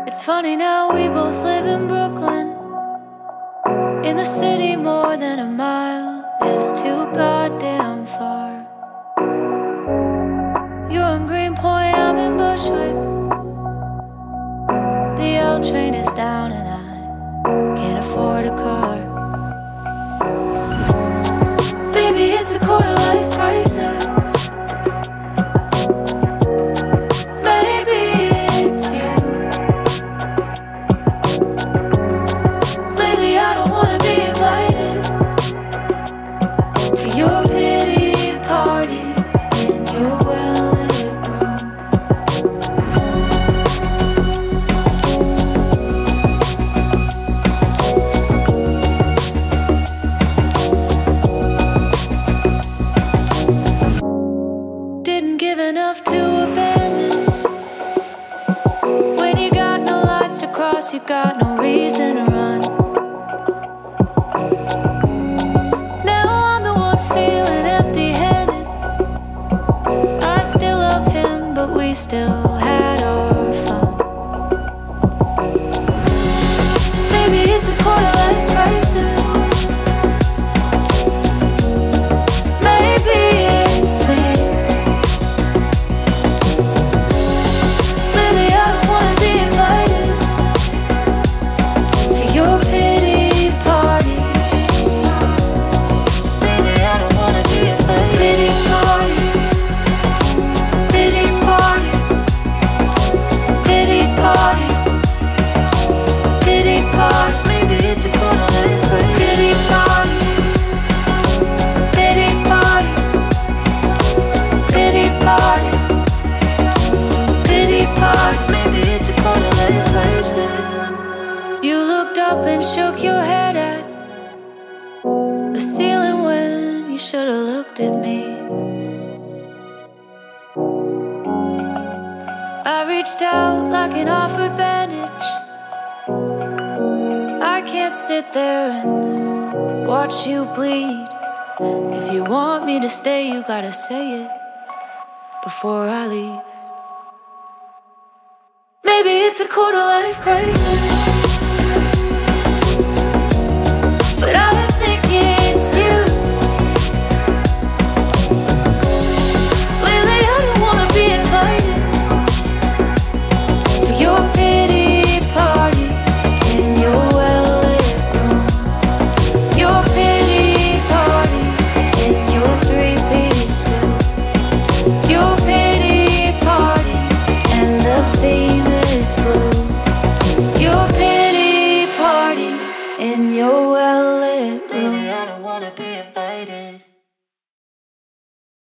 It's funny now we both live in Brooklyn. In the city more than a mile is too goddamn far. You're in Greenpoint, I'm in Bushwick. The L train is down and I can't afford a car. Baby, it's a quarter-life crisis. Your pity party in your well-lit room. Didn't give enough to abandon. When you got no lines to cross, you got no reason to run. But we still had our fun. Maybe it's a quarter-life crisis. Maybe it's me. Lately I don't wanna be invited to your pity party. Lately I don't wanna be invited. Pity party. Maybe it's a quarter-life crisis. Pity party, pity party, pity party, pity party. Maybe it's a quarter-life crisis. You looked up and shook your head at the ceiling when you should have looked at me. I reached out like an offered bandage. I can't sit there and watch you bleed. If you want me to stay, you gotta say it before I leave. Maybe it's a quarter-life crisis.